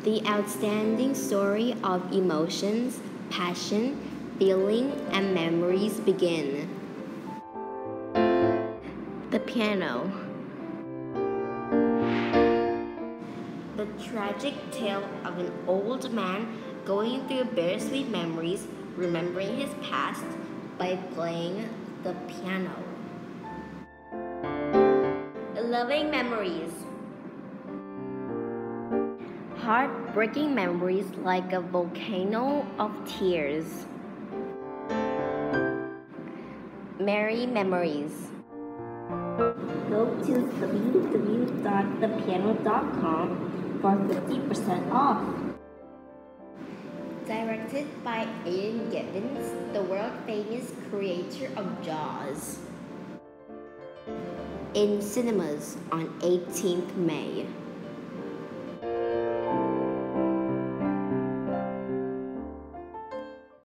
The outstanding story of emotions, passion, feeling, and memories begin. The piano. The tragic tale of an old man going through bittersweet memories, remembering his past by playing the piano. Loving memories. Heartbreaking memories like a volcano of tears. Merry memories. Go to www.thepiano.com for 50% off. Directed by Aidan Gibbons, the world-famous creator of Jaws. In cinemas on 18th May.